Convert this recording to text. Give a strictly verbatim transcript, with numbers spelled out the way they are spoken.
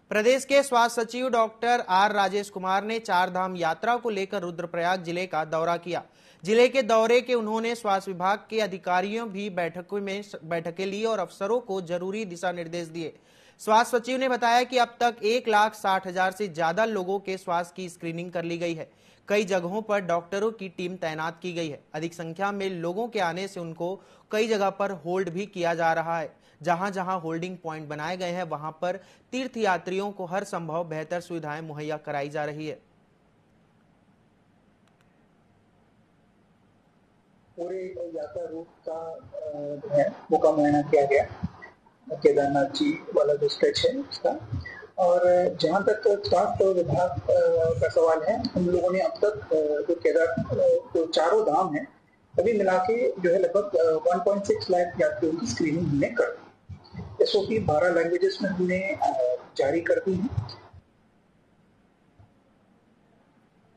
प्रदेश के स्वास्थ्य सचिव डॉक्टर आर राजेश कुमार ने चार धाम यात्रा को लेकर रुद्रप्रयाग जिले का दौरा किया। जिले के दौरे के उन्होंने स्वास्थ्य विभाग के अधिकारियों भी बैठकों में बैठकें ली और अफसरों को जरूरी दिशा निर्देश दिए। स्वास्थ्य सचिव ने बताया कि अब तक एक लाख साठ हजार से ज्यादा लोगों के स्वास्थ्य की स्क्रीनिंग कर ली गई है। कई जगहों पर डॉक्टरों की टीम तैनात की गई है। अधिक संख्या में लोगों के आने से उनको कई जगह पर होल्ड भी किया जा रहा है। जहां जहां होल्डिंग पॉइंट बनाए गए हैं वहां पर तीर्थ यात्रियों को हर संभव बेहतर सुविधाएं मुहैया कराई जा रही है। पूरे यात्रा रूट का जो है वो का मुआयना किया गया, केदारनाथ जी वाला जो स्ट्रेच है उसका। और जहाँ तक स्वास्थ्य विभाग का सवाल है, हम लोगों ने अब तक जो केदार जो चारों धाम है अभी मिला के जो है लगभग वन पॉइंट सिक्स लाख यात्रियों की स्क्रीनिंग हमने कर दी। एस ओ पी बारह लैंग्वेजेस में हमने जारी कर दी है।